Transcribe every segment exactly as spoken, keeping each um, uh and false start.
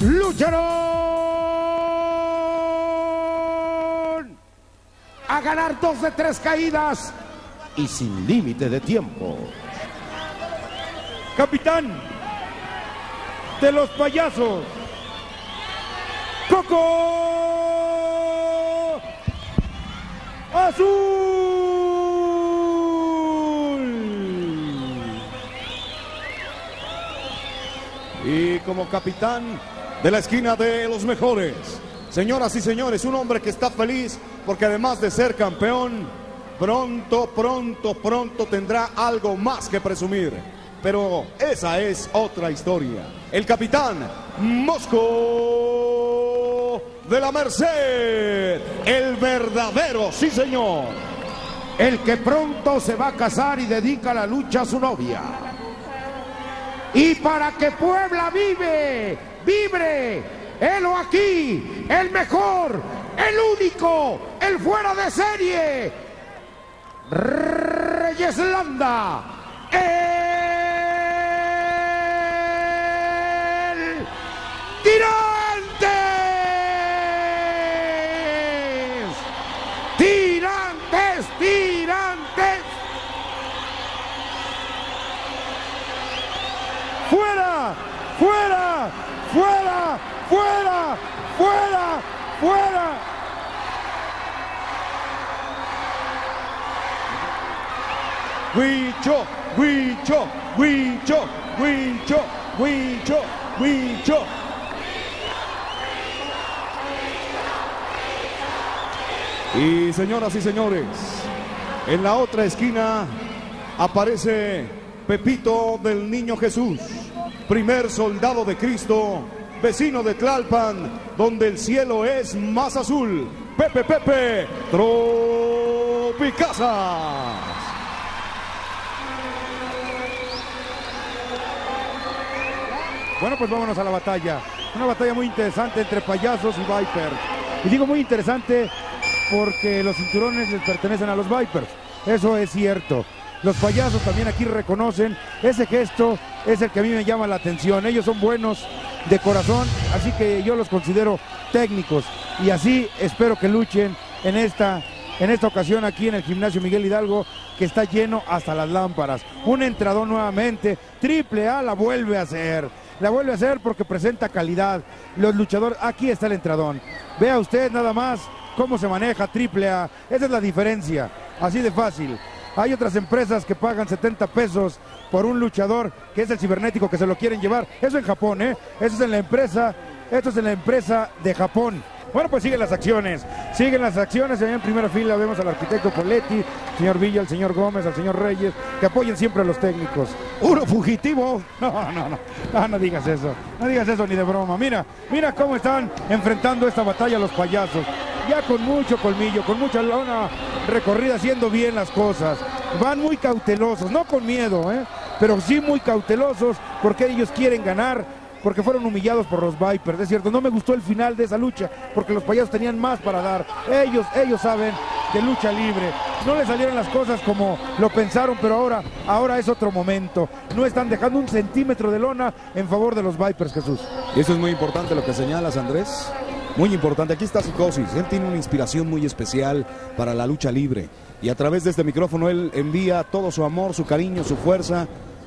lucharon a ganar dos de tres caídas y sin límite de tiempo. Capitán de los payasos, Coco Azul. Y como capitán de la esquina de los mejores, señoras y señores, un hombre que está feliz porque además de ser campeón, pronto, pronto, pronto tendrá algo más que presumir. Pero esa es otra historia. El capitán Mosco de la Merced, el verdadero, sí señor. El que pronto se va a casar y dedica la lucha a su novia. Y para que Puebla vive, vibre, helo aquí, el mejor, el único, el fuera de serie, Reyes Landa, el Tirantes, Tirantes, Tirantes. ¡Fuera! ¡Fuera! ¡Fuera! ¡Fuera! ¡Fuera! ¡Fuera! Huicho, Huicho, Huicho, Huicho, Huicho, Huicho. Y señoras y señores, en la otra esquina aparece Pepito del Niño Jesús, primer soldado de Cristo, vecino de Tlalpan, donde el cielo es más azul. Pepe Pepe Tropicazas. Bueno, pues vámonos a la batalla. Una batalla muy interesante entre payasos y Vipers. Y digo muy interesante porque los cinturones les pertenecen a los Vipers. Eso es cierto. Los payasos también aquí reconocen ese gesto, es el que a mí me llama la atención. Ellos son buenos de corazón, así que yo los considero técnicos. Y así espero que luchen en esta, en esta ocasión aquí en el Gimnasio Miguel Hidalgo, que está lleno hasta las lámparas. Un entradón nuevamente, Triple A la vuelve a hacer. La vuelve a hacer porque presenta calidad. Los luchadores, aquí está el entradón. Vea usted nada más cómo se maneja Triple A. Esa es la diferencia, así de fácil. Hay otras empresas que pagan setenta pesos por un luchador que es el cibernético, que se lo quieren llevar. Eso en Japón, ¿eh? Eso es en la empresa, esto es en la empresa de Japón. Bueno, pues siguen las acciones, siguen las acciones. Allá en primera fila vemos al arquitecto Poletti, al señor Villa, al señor Gómez, al señor Reyes, que apoyen siempre a los técnicos. Uno fugitivo. No, no, no, no, no digas eso, no digas eso ni de broma. Mira, mira cómo están enfrentando esta batalla los payasos. Ya con mucho colmillo, con mucha lona recorrida, haciendo bien las cosas. Van muy cautelosos, no con miedo, ¿eh? Pero sí muy cautelosos porque ellos quieren ganar, porque fueron humillados por los Vipers. Es cierto, no me gustó el final de esa lucha porque los payasos tenían más para dar. Ellos, ellos saben de lucha libre. No les salieron las cosas como lo pensaron, pero ahora, ahora es otro momento. No están dejando un centímetro de lona en favor de los Vipers, Jesús. Y eso es muy importante lo que señalas, Andrés. Muy importante. Aquí está Psicosis. Él tiene una inspiración muy especial para la lucha libre. Y a través de este micrófono él envía todo su amor, su cariño, su fuerza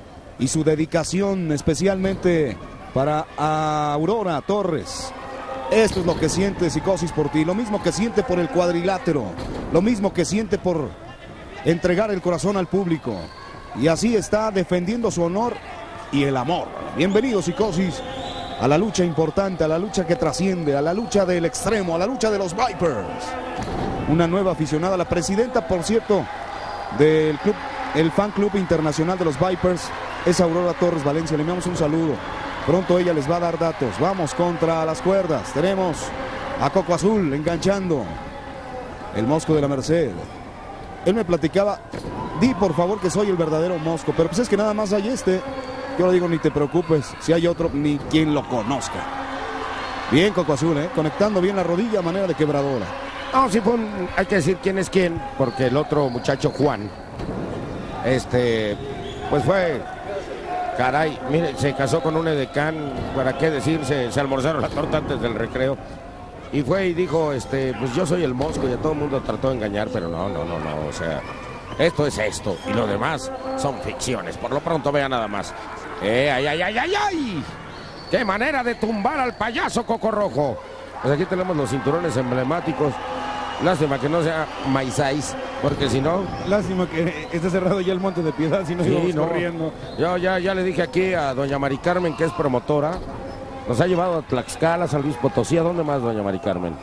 y su dedicación especialmente para Aurora Torres. Esto es lo que siente Psicosis por ti. Lo mismo que siente por el cuadrilátero. Lo mismo que siente por entregar el corazón al público. Y así está defendiendo su honor y el amor. Bienvenido, Psicosis, a la lucha importante, a la lucha que trasciende, a la lucha del extremo, a la lucha de los Vipers. Una nueva aficionada, la presidenta, por cierto, del club, el fan club internacional de los Vipers, es Aurora Torres Valencia. Le enviamos un saludo. Pronto ella les va a dar datos. Vamos contra las cuerdas. Tenemos a Coco Azul enganchando. El Mosco de la Merced. Él me platicaba, di por favor que soy el verdadero Mosco, pero pues es que nada más hay este. Yo le digo, ni te preocupes, si hay otro, ni quien lo conozca. Bien Coco Azul, ¿eh? Conectando bien la rodilla a manera de quebradora. No, sí fue un, hay que decir quién es quién, porque el otro muchacho, Juan, este, pues fue Caray, mire, se casó con un edecán, ¿para qué decir? Se, se almorzaron la torta antes del recreo. Y fue y dijo, este, pues yo soy el Mosco, y a todo el mundo trató de engañar, pero no, no, no, no, o sea, esto es esto, y lo demás son ficciones. Por lo pronto, vea nada más. Eh, ay, ay, ay, ay, ay. ¡Qué manera de tumbar al payaso Cocorrojo! Pues aquí tenemos los cinturones emblemáticos. Lástima que no sea Maizais, porque si no... Lástima que esté cerrado ya el Monte de Piedad, si no sí, íbamos no. corriendo. Yo ya, ya le dije aquí a doña Mari Carmen, que es promotora. Nos ha llevado a Tlaxcala, San Luis Potosí. ¿A dónde más, doña Mari Carmen?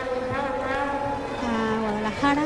A Guadalajara,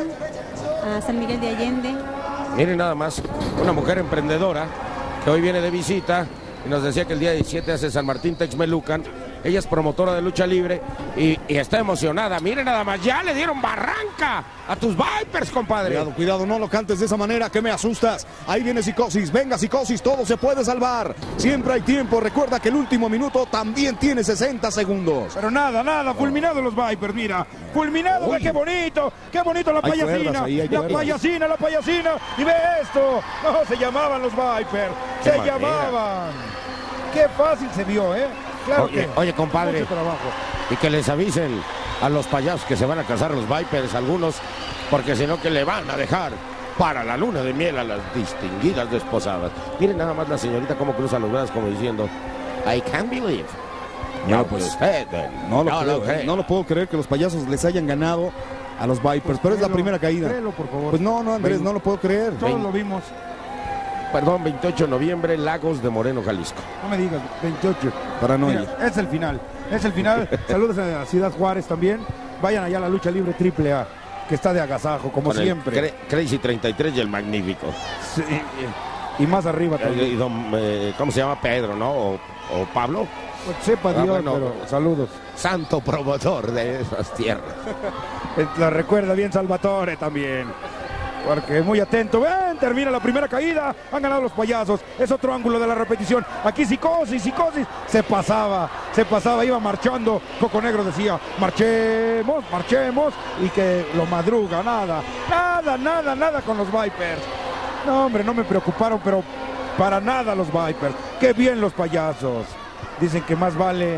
a San Miguel de Allende. Miren nada más, una mujer emprendedora que hoy viene de visita y nos decía que el día diecisiete hace San Martín Texmelucan. Ella es promotora de lucha libre y, y está emocionada. Miren nada más, ya le dieron barranca a tus Vipers, compadre. Cuidado, cuidado, no lo cantes de esa manera que me asustas. Ahí viene Psicosis, venga Psicosis, todo se puede salvar. Siempre hay tiempo, recuerda que el último minuto también tiene sesenta segundos. Pero nada, nada, fulminado los Vipers, mira. Fulminado, ve qué bonito, qué bonito la Hay payasina. cuerdas ahí, hay la cuerdas. payasina, la payasina. Y ve esto. No, se llamaban los Vipers. Qué Se manera. llamaban. Qué fácil se vio, ¿eh? Claro Oye, que oye, compadre, mucho trabajo. y que les avisen a los payasos que se van a casar los Vipers, algunos, porque si no que le van a dejar para la luna de miel a las distinguidas desposadas. Miren nada más la señorita cómo cruza los brazos como diciendo, I can't believe. No, No, pues, pues, No lo, no creo, lo eh, creo. no lo puedo creer que los payasos les hayan ganado a los Vipers, pero es la Créelo, primera caída. créelo, por favor. Pues no, no, Andrés, no lo puedo creer. Todos lo vimos. Perdón, veintiocho de noviembre, Lagos de Moreno, Jalisco. No me digas, veintiocho. Paranoia. Mira, es el final, es el final. Saludos a Ciudad Juárez también. Vayan allá a la lucha libre triple A, que está de agasajo, como Con el siempre. Cra- Crazy treinta y tres y el Magnífico. Sí, y más arriba Eh, también. y don, eh, ¿cómo se llama? Pedro, ¿no? O, o Pablo. Pues sepa Ah, Dios, bueno. pero saludos. Santo promotor de esas tierras. Eh, La recuerda bien Salvatore también. Porque es muy atento. Ven, termina la primera caída. Han ganado los payasos. Es otro ángulo de la repetición. Aquí Psicosis, Psicosis. Se pasaba, se pasaba, iba marchando. Coco Negro decía, marchemos, marchemos. Y que lo madruga, nada. Nada, nada, nada con los Vipers. No, hombre, no me preocuparon, pero para nada los Vipers. Qué bien los payasos. Dicen que más vale,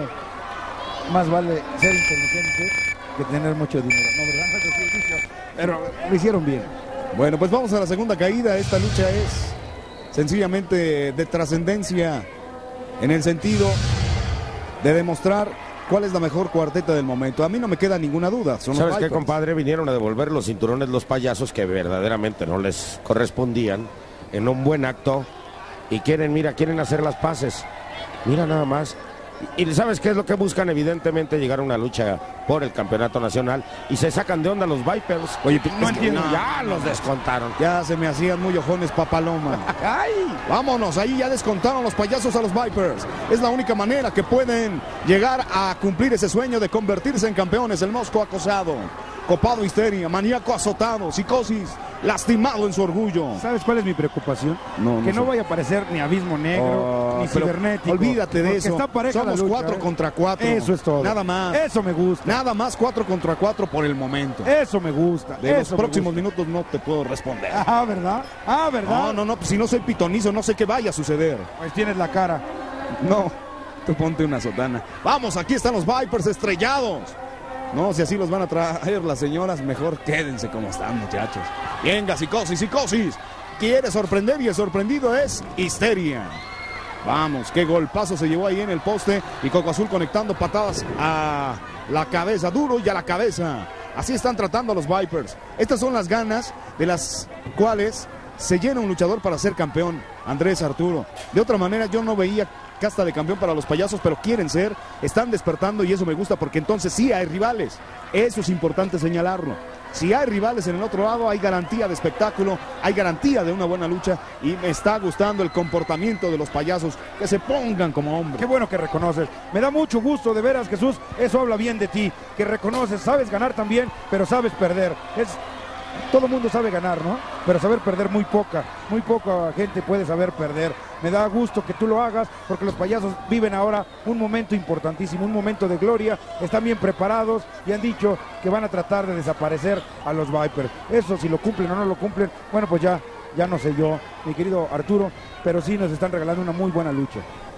más vale ser inteligente que tener mucho dinero. No, ¿verdad? No es así dicho, pero lo hicieron bien. Bueno, pues vamos a la segunda caída. Esta lucha es sencillamente de trascendencia en el sentido de demostrar cuál es la mejor cuarteta del momento. A mí no me queda ninguna duda. Son los ¿Sabes qué, Vipers. compadre? Vinieron a devolver los cinturones los payasos que verdaderamente no les correspondían en un buen acto y quieren, mira, quieren hacer las paces. Mira nada más. Y y ¿sabes qué es lo que buscan? Evidentemente llegar a una lucha por el campeonato nacional y se sacan de onda los Vipers. Oye, tú- no es que entiendo. no, ya no, los no. descontaron. Ya se me hacían muy ojones papaloma. ¡Ay! Vámonos, ahí ya descontaron los payasos a los Vipers. Es la única manera que pueden llegar a cumplir ese sueño de convertirse en campeones. El Mosco acosado, Copado Histeria, Maníaco azotado, Psicosis lastimado en su orgullo. ¿Sabes cuál es mi preocupación? No, no que no sé. vaya a aparecer ni Abismo Negro, Oh, ni pero Cibernético. olvídate de porque eso. Está pareja la Somos lucha, cuatro ¿eh? contra cuatro. Eso es todo. Nada más. Eso me gusta. Nada más cuatro contra cuatro por el momento. Eso me gusta. De los eso me próximos gusta. minutos no te puedo responder. Ah, ¿verdad? Ah, ¿verdad? No, no, no, pues si no soy pitonizo, no sé qué vaya a suceder. Pues tienes la cara. No, tú ponte una sotana. Vamos, aquí están los Vipers estrellados. No, si así los van a traer las señoras, mejor quédense como están, muchachos. Venga, Psicosis, Psicosis. Quiere sorprender y el sorprendido es Histeria. Vamos, qué golpazo se llevó ahí en el poste y Coco Azul conectando patadas a la cabeza, duro y a la cabeza. Así están tratando a los Vipers. Estas son las ganas de las cuales se llena un luchador para ser campeón, Andrés Arturo. De otra manera yo no veía casta de campeón para los payasos, pero quieren ser, están despertando y eso me gusta porque entonces sí hay rivales. Eso es importante señalarlo. Si hay rivales en el otro lado, hay garantía de espectáculo, hay garantía de una buena lucha y me está gustando el comportamiento de los payasos, que se pongan como hombres. Qué bueno que reconoces. Me da mucho gusto, de veras, Jesús. Eso habla bien de ti. Que reconoces, sabes ganar también, pero sabes perder. Es... Todo el mundo sabe ganar, ¿no? Pero saber perder muy poca, muy poca gente puede saber perder. Me da gusto que tú lo hagas porque los payasos viven ahora un momento importantísimo, un momento de gloria. Están bien preparados y han dicho que van a tratar de desaparecer a los Vipers. Eso, si lo cumplen o no lo cumplen, bueno, pues ya ya no sé yo, mi querido Arturo, pero sí nos están regalando una muy buena lucha.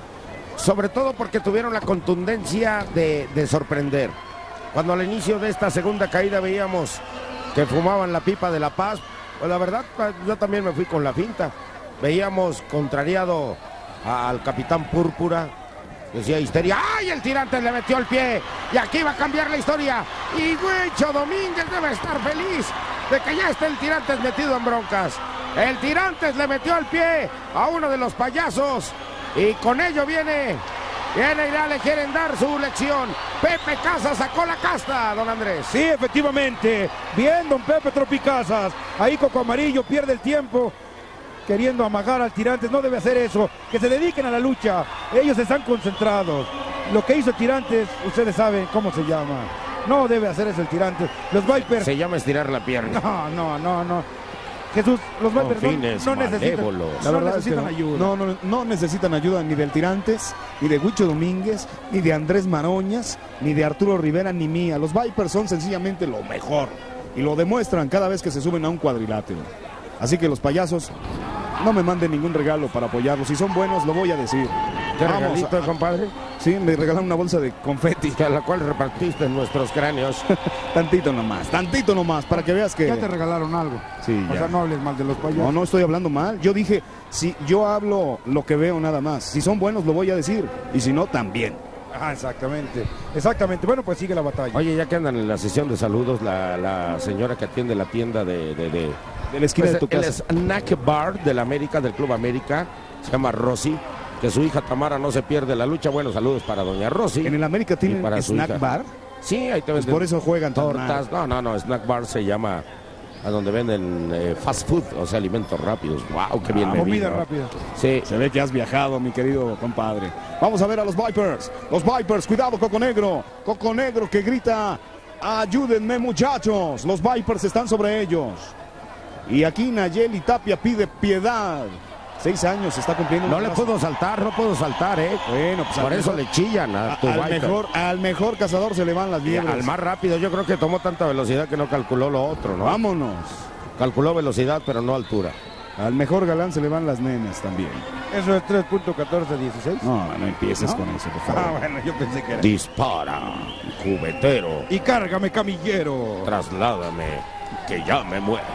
Sobre todo porque tuvieron la contundencia de, de sorprender. Cuando al inicio de esta segunda caída veíamos que fumaban la pipa de la paz, pues la verdad yo también me fui con la finta. Veíamos contrariado a, al capitán Púrpura, decía Histeria, ¡ay! El Tirantes le metió el pie y aquí va a cambiar la historia. Y Huicho Domínguez debe estar feliz de que ya esté el Tirantes metido en broncas. El Tirantes le metió el pie a uno de los payasos y con ello viene, viene y ya le quieren dar su lección. Pepe Casas sacó la casta, don Andrés. Sí, efectivamente, bien don Pepe Tropicazas, ahí Coco Amarillo pierde el tiempo queriendo amagar al Tirantes, no debe hacer eso, que se dediquen a la lucha, ellos están concentrados. Lo que hizo Tirantes, ustedes saben cómo se llama, no debe hacer eso el Tirantes. Los Vipers... Se llama estirar la pierna. No, no, no, no. Jesús, los Vipers no, no necesitan, la no verdad necesitan es que ayuda. No, no, no necesitan ayuda ni del Tirantes, ni de Huicho Domínguez, ni de Andrés Maroñas, ni de Arturo Rivera, ni mía. Los Vipers son sencillamente lo mejor y lo demuestran cada vez que se suben a un cuadrilátero. Así que los payasos no me manden ningún regalo para apoyarlos. Si son buenos, lo voy a decir. ¿Qué regalito, compadre? Sí, me regalaron una bolsa de confeti. A la cual repartiste en nuestros cráneos. Tantito nomás, tantito nomás, para que veas que... Ya te regalaron algo. Sí, o ya. sea, no hables mal de los payasos. No, no estoy hablando mal. Yo dije, si yo hablo lo que veo nada más. Si son buenos, lo voy a decir. Y si no, también. Ah, exactamente. Exactamente. Bueno, pues sigue la batalla. Oye, ya que andan en la sesión de saludos, la, la señora que atiende la tienda de... de, de de la esquina pues, de tu casa. El Snack Bar del América, del Club América, se llama Rosy, que su hija Tamara no se pierde la lucha. Bueno, saludos para doña Rosy. ¿En el América tienen para Snack Bar? Sí, ahí te venden. Pues por eso juegan tortas. No, no, no, Snack Bar se llama a donde venden eh, fast food, o sea, alimentos rápidos. Wow, qué bien ah, me comida vino. rápida. Sí. Se ve que has viajado, mi querido compadre. Vamos a ver a los Vipers. Los Vipers, cuidado, Coco Negro. Coco Negro que grita, ayúdenme muchachos. Los Vipers están sobre ellos. Y aquí Nayeli Tapia pide piedad. Seis años está cumpliendo. No le puedo saltar, no puedo saltar, ¿eh? Bueno, pues por eso mejor, le chillan a tu al Viper. mejor, al mejor cazador se le van las liebres. Al más rápido, yo creo que tomó tanta velocidad que no calculó lo otro, ¿no? Vámonos. Calculó velocidad, pero no altura. Al mejor galán se le van las nenas también. ¿Eso es tres punto catorce dieciséis? No, no empieces ¿No? con eso, por favor. Ah, bueno, yo pensé que era. Dispara, cubetero. Y cárgame, camillero. Trasládame, que ya me muero.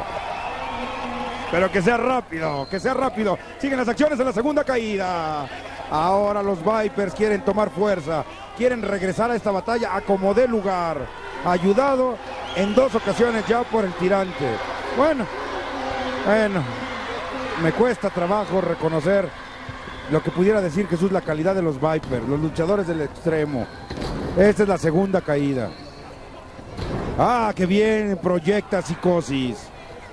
Pero que sea rápido, que sea rápido. Siguen las acciones en la segunda caída. Ahora los Vipers quieren tomar fuerza. Quieren regresar a esta batalla a como dé lugar. Ayudado en dos ocasiones ya por el Tirante. Bueno, bueno. Me cuesta trabajo reconocer lo que pudiera decir Jesús, la calidad de los Vipers, los luchadores del extremo. Esta es la segunda caída. Ah, qué bien proyecta Psicosis.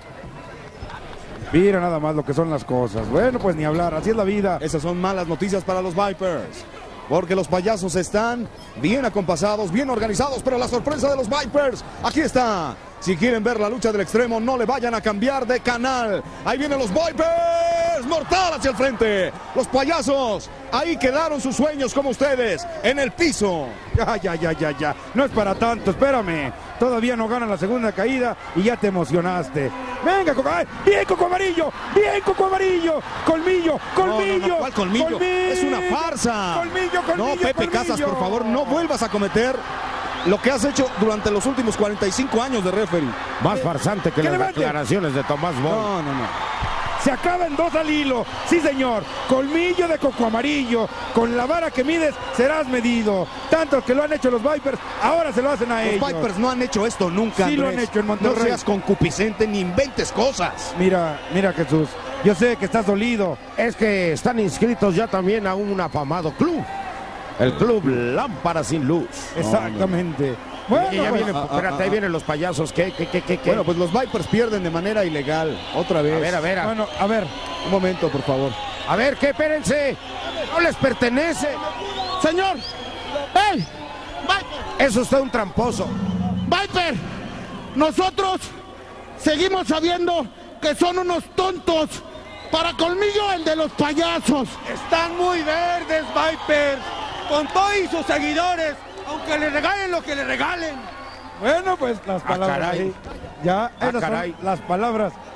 Mira nada más lo que son las cosas. Bueno, pues ni hablar, así es la vida. Esas son malas noticias para los Vipers. Porque los payasos están bien acompasados, bien organizados, pero la sorpresa de los Vipers, aquí está. Si quieren ver la lucha del extremo, no le vayan a cambiar de canal. Ahí vienen los Vipers, mortal hacia el frente. Los payasos, ahí quedaron sus sueños como ustedes, en el piso. Ya, ya, ya, ya, ya. No es para tanto, espérame. Todavía no ganan la segunda caída y ya te emocionaste. Venga, Coco. ¡Ay! Bien, Coco Amarillo. Bien, Coco Amarillo. Colmillo, colmillo. No, no, no, ¿cuál colmillo? colmillo? Es una farsa. Colmillo, colmillo, No, Pepe colmillo. Casas, por favor, no vuelvas a cometer lo que has hecho durante los últimos cuarenta y cinco años de referee. Más farsante que que las levante. declaraciones de Tomás Boy. No, no, no. Se acaban dos al hilo. Sí, señor. Colmillo de Coco Amarillo. Con la vara que mides serás medido. Tanto que lo han hecho los Vipers, ahora se lo hacen a Los ellos. Vipers no han hecho esto nunca, Sí lo Andrés. han hecho en Monterrey. No seas concupiscente ni inventes cosas. Mira, mira, Jesús. Yo sé que estás dolido. Es que están inscritos ya también a un afamado club. El club Lámpara Sin Luz. Exactamente. Bueno, Y ya pues, vienen, ah, espérate, ah, ahí ah. vienen los payasos. ¿Qué, qué, qué, qué? qué? Bueno, pues los Vipers pierden de manera ilegal. Otra vez. a ver, a ver, a, bueno, a ver. Un momento, por favor. a ver, ¿qué? Espérense. No les pertenece. Señor, ¡hey! Es usted un tramposo. Viper, nosotros seguimos sabiendo que son unos tontos. Para colmillo el de los payasos. Están muy verdes, Vipers, con todos y sus seguidores, aunque le regalen lo que le regalen. Bueno, pues las Ah, palabras. caray. ahí. Ya, Ah, esas caray. son las palabras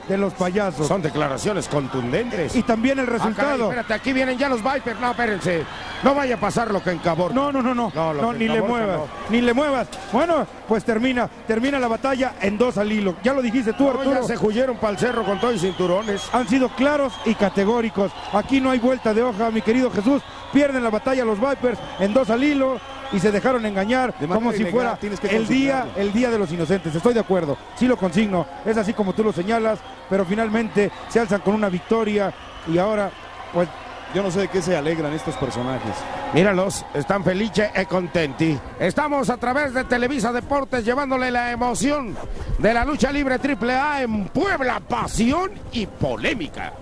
de los payasos. Son declaraciones contundentes. Y también el Ah, resultado. caray, espérate, aquí vienen ya los Vipers. No, espérense. No vaya a pasar lo que en Caborca. No, no, no, no. No, lo No, que ni le Caborca muevas. no. Ni le muevas. Bueno, pues termina, termina la batalla en dos al hilo. Ya lo dijiste tú, No, Arturo. ya se juyeron para el cerro con todo y cinturones. Han sido claros y categóricos. Aquí no hay vuelta de hoja, mi querido Jesús. Pierden la batalla los Vipers en dos al hilo y se dejaron engañar De como manera si ilegal, fuera tienes que el día, consignarlo. el día de los inocentes. Estoy de acuerdo, sí lo consigno. Es así como tú lo señalas, pero finalmente se alzan con una victoria y ahora, pues, Yo no sé de qué se alegran estos personajes. Míralos, están felices y contenti. Estamos a través de Televisa Deportes llevándole la emoción de la lucha libre triple A en Puebla, pasión y polémica.